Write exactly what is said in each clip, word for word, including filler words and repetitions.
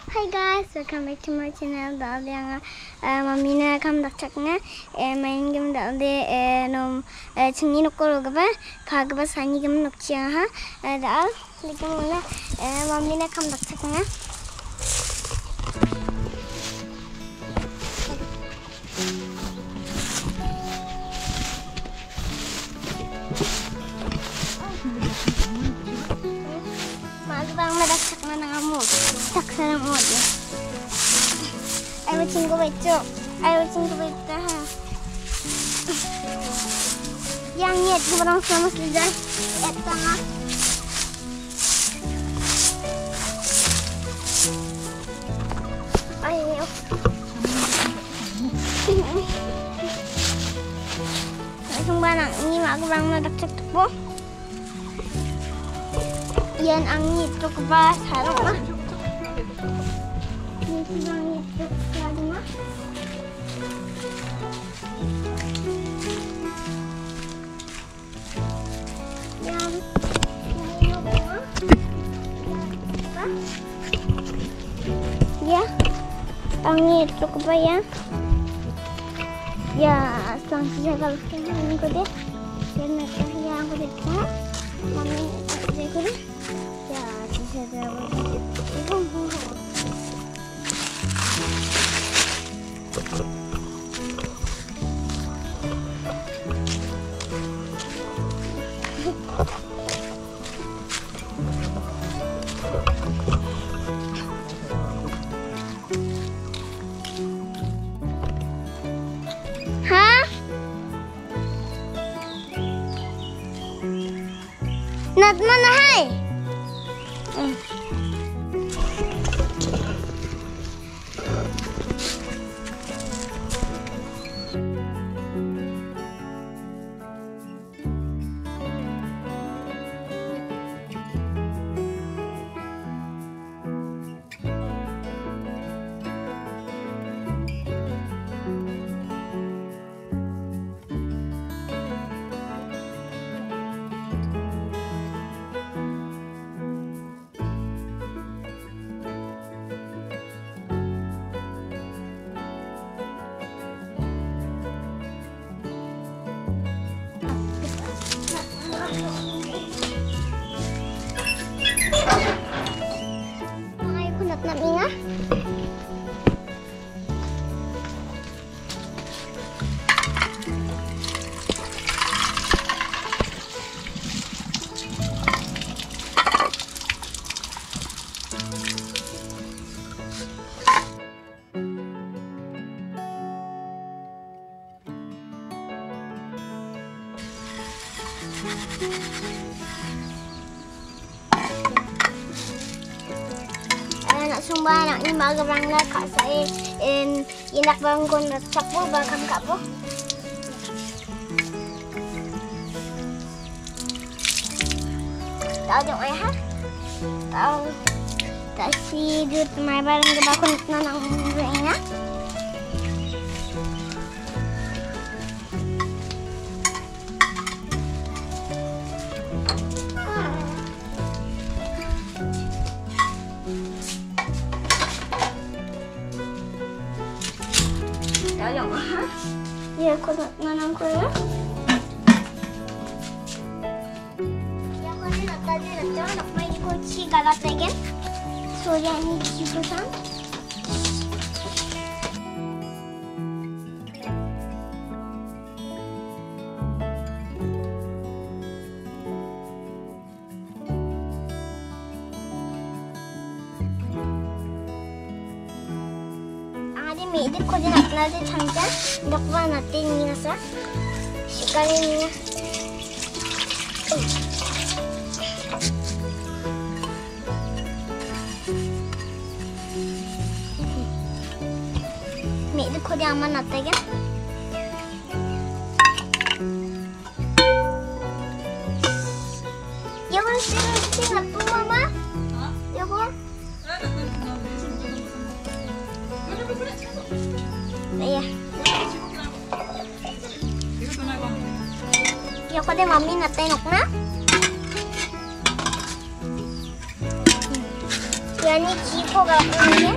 Hi guys, welcome back to my channel. Dalde anga mummy na kam dakchakna main game dalde nom chingni nokko gaba phagba sani game nokchiya ha dal lekin mona mummy na kam dakchakna magbang madakchakna na kamu tak sarang mo dia. Ayaw cinggo beco, ayaw cinggo beca ha. Yang niat ko barang sama slidan, eta nga. Ayaw. Langsung banang ini magbang madakchak po. Yan ang nito ko ba sarap na? Nito ang nito sarap na? Yan. Nino ko ba? Ya. Ang nito ko ba yan? Ya. Aslang siya kalasihan ko din. Yan nagkahiyaan ko dito. Mami nagkahiyaan ko din. Ya, bisa dapat. Hah? Nat mana hai? Mm. Anak sumba anak ni magrang na kak saya in inak bangun cak po bakam kak po. Tahu dong ayah ha? Tahu tak si dut mai barang ke bakun nanang ina. Tahu ha? Ya, kau nanang ko ya. Ya, kau ni nak tadi nak jangan nak main kunci galat lagi. So yang ini kipusan. Medyo ko din at natin hangga dakwa natin niya sa sikalin niya. Medyo ko din aman natin yan. Yawan sila po mama? Yawan? Iya. Ya kok deh mami natengok na? Ya Yani chico gapangin.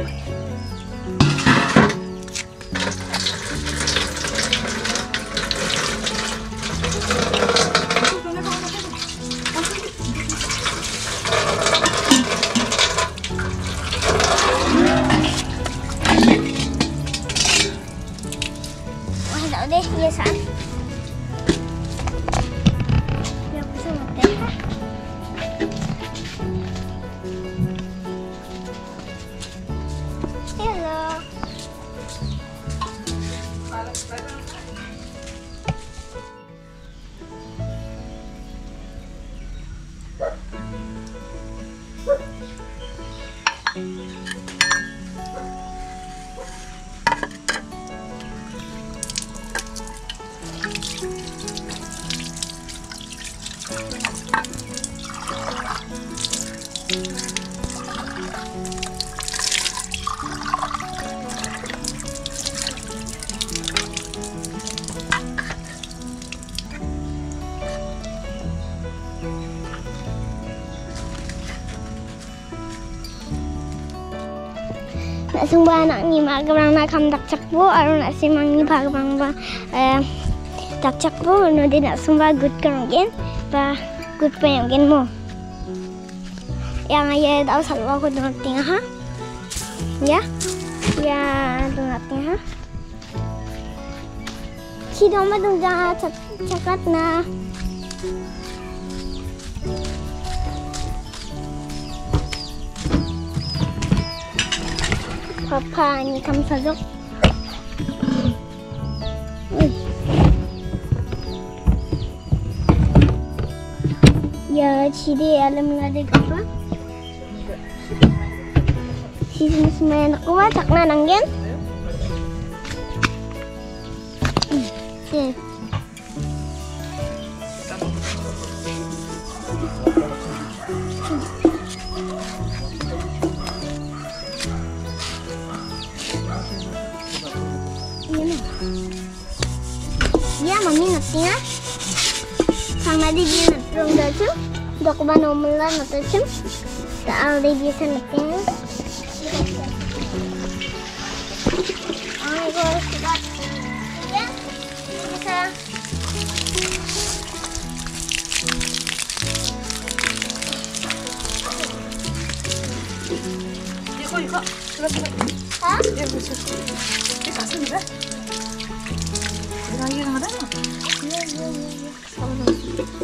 Wah, dah deh, biasaan. Biar bisa mati. Hello. Nak sumba anak ni mak kebrang nak kam tak cak bu, aru nak simang ni pak kebrang ba tak cak bu, no dia nak sumba good kerangin, ba good payangin mo. Yang ayah tahu selalu aku dengar tengah ha, ya, ya dengar tengah ha. Si doma dengar cak cakat na. Papa ni kamu sajok. Ya, ciri alam ngade apa? Sisi semuanya nak kuat tak nanangin? Eh. Ya, mami ngerti ya. Sama di dia ngerti dah tu. Dok ban omelan atau tu. Tak ada dia ngerti ya. Ah, gua sudah. Ya, bisa. Ikut, ikut. Coba, coba. Hah? Ya, bisa. Ini kasih juga. Lagi yang ada? Ya, ya, ya. Sama dong.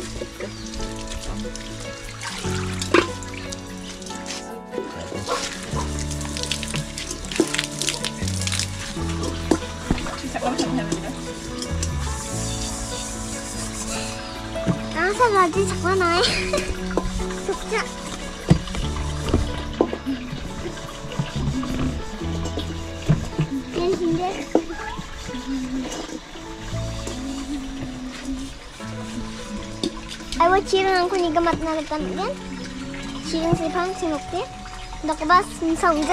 Bisa kamu sama juga. Kamu sama lagi sekolah naik. Sukses. Yang sini. Ayo cireng aku ni gamat na lepan kan? Cireng sipang sinukti. Dok bas sangja.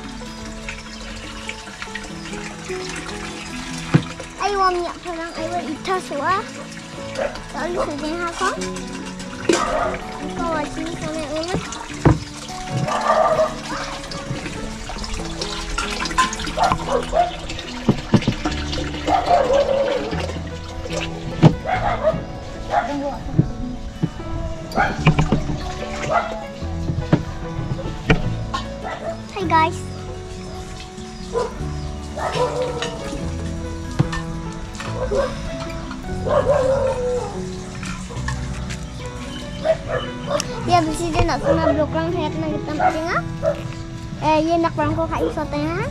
Ayo wam yak perang ayo ita suah. Lalu sedih aku. Kau wajib sampai umat. Hi guys. Ya besi dia nak kena blok lang hayat na kita tengah. Eh, ye nak perang ko kai so tengah.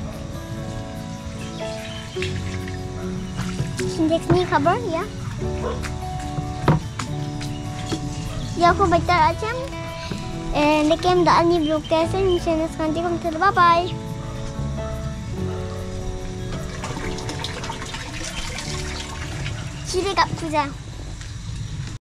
Index ni kabar ya. Ya aku baca aja. Eh, nekem daan ni blok test ni channel kanti kom ter bye bye. Chile kat puja.